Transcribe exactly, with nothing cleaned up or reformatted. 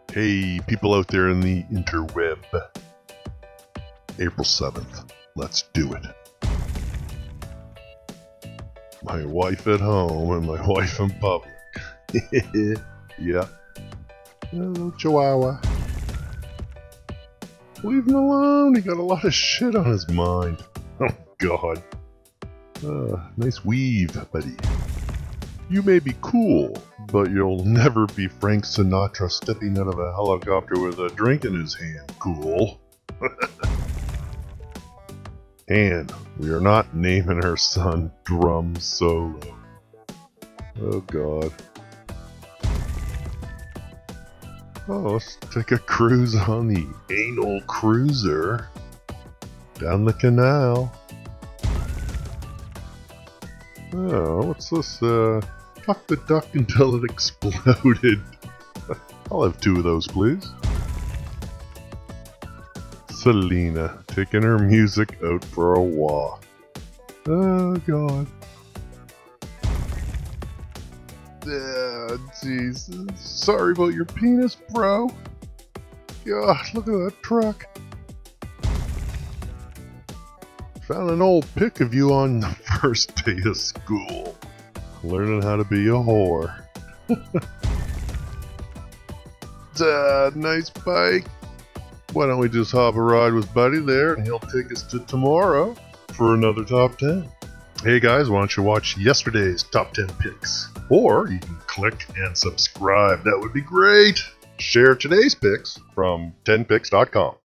Hey, people out there in the interweb. April seventh. Let's do it. My wife at home and my wife in public. Yeah. Oh, Chihuahua. Leave him alone. He got a lot of shit on his mind. Oh, God. Uh, nice weave, buddy. You may be cool, but you'll never be Frank Sinatra stepping out of a helicopter with a drink in his hand. Cool. And we are not naming our son Drum Solo. Oh, God. Oh, let's take a cruise on the anal cruiser down the canal. Oh, what's this? Uh, fuck the duck until it exploded. I'll have two of those, please. Selena taking her music out for a walk. Oh, God. Yeah, Jesus. Sorry about your penis, bro. God, look at that truck. Found an old pic of you on the first day of school. Learning how to be a whore. Dad, nice bike. Why don't we just hop a ride with Buddy there and he'll take us to tomorrow for another top ten. Hey guys, why don't you watch yesterday's top ten picks? Or you can click and subscribe. That would be great. Share today's picks from ten picks dot com.